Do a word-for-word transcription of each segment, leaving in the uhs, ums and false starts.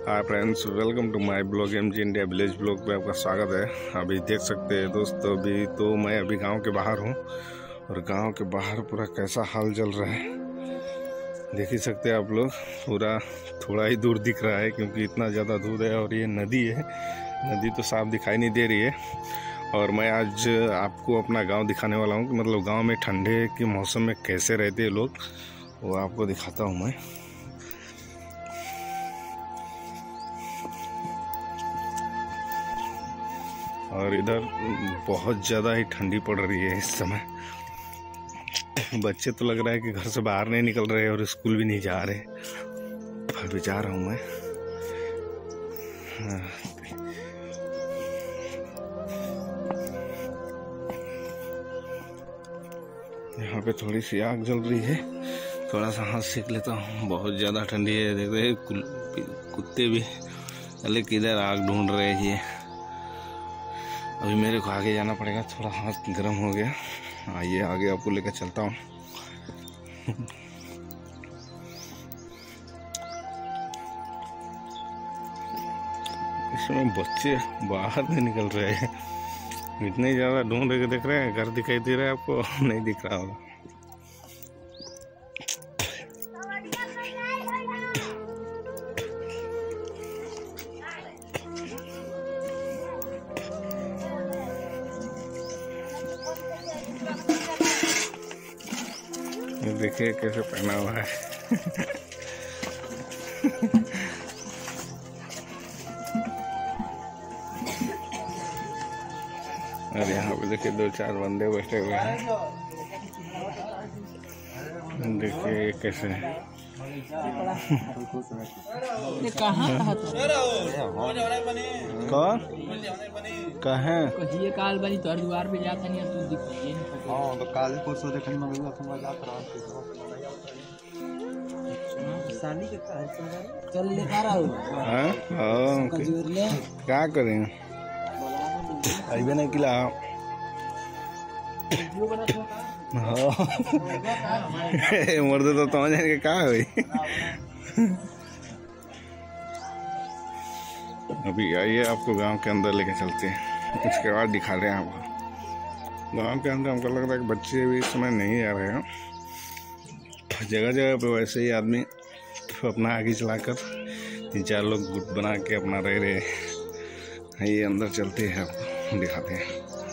Hi friends, welcome to my blog M G India village blog पे आपका स्वागत है। अभी देख सकते हैं दोस्तों, अभी तो मैं अभी गांव के बाहर हूं और गांव के बाहर पूरा कैसा हाल चल रहा है देख ही सकते हैं आप लोग। पूरा थोड़ा ही दूर दिख रहा है क्योंकि इतना ज़्यादा दूर है और ये नदी है। नदी तो साफ दिखाई नहीं दे रही है। और मैं आज आपको अपना गाँव दिखाने वाला हूँ कि मतलब गाँव में ठंडे के मौसम में कैसे रहते हैं लोग, वो आपको दिखाता हूँ मैं। और इधर बहुत ज़्यादा ही ठंडी पड़ रही है इस समय। बच्चे तो लग रहा है कि घर से बाहर नहीं निकल रहे और स्कूल भी नहीं जा रहे। अभी जा रहा हूँ मैं। यहाँ पे थोड़ी सी आग जल रही है, थोड़ा सा हाथ सेक लेता हूँ। बहुत ज़्यादा ठंडी है। देख रहे कुत्ते भी अरे किधर आग ढूंढ रहे हैं। अभी मेरे को आगे जाना पड़ेगा, थोड़ा हाथ गर्म हो गया। आइए आगे आपको लेकर चलता हूँ। इसमें बच्चे बाहर नहीं निकल रहे हैं, इतने ज़्यादा ढूंढ रहे। देख रहे हैं घर दिखाई दे रहा है आपको? नहीं दिख रहा होगा। देखिए कैसे पहना हुआ है। और यहाँ पे देखिए दो चार बंदे बैठे हुए हैं। देखिए कैसे कहाँ कौन कहाँ ये काल बनी तोर द्वार पे जाता नहीं तू दिखती नहीं। हां तो काल परसों देखने में मिला तुम जात रहा साली के चल ले आ रहा हूं। हां हां क्या करें, अभी नहीं किला। मर्द तो तो जाने के क्या हुई। अभी आइए आपको गांव के अंदर लेके चलते हैं, इसके बाद दिखा रहे हैं आपको। गांव के अंदर हमको लग रहा है कि बच्चे भी इस समय नहीं आ रहे हैं। जगह जगह पे वैसे ही आदमी अपना आगे चलाकर तीन चार लोग गुट बना के अपना रह रहे हैं। ये अंदर चलते हैं, आपको दिखाते हैं।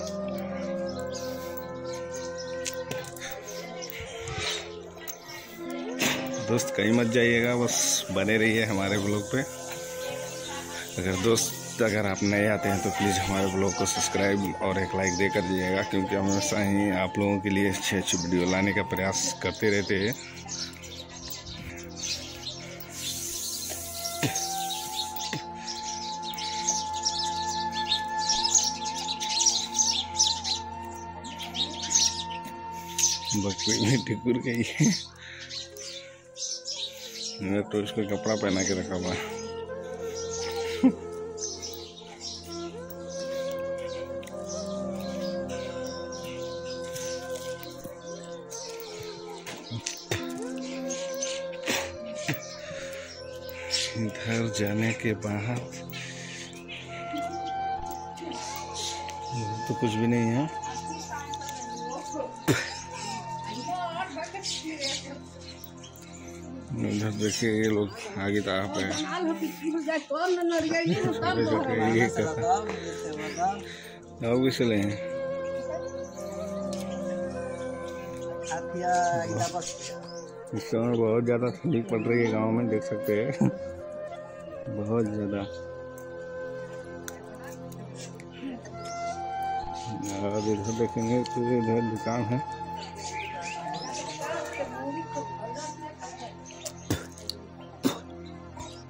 दोस्त कहीं मत जाइएगा, बस बने रहिए हमारे ब्लॉग पे। अगर दोस्त अगर आप नए आते हैं तो प्लीज़ हमारे ब्लॉग को सब्सक्राइब और एक लाइक दे कर दीजिएगा, क्योंकि हम हमेशा ही आप लोगों के लिए अच्छी अच्छी वीडियो लाने का प्रयास करते रहते हैं। बकरी में टिकुर गई है। मैंने तो इसको कपड़ा पहना के रखा हुआ है। इधर जाने के बाद तो कुछ भी नहीं है। इधर देखिए ये लोग आगे तरफ है। ये अब किसे ले इस समय बहुत ज़्यादा ठंडी पड़ रही है गांव में, देख सकते हैं बहुत ज़्यादा। और इधर देखेंगे तो इधर दुकान है।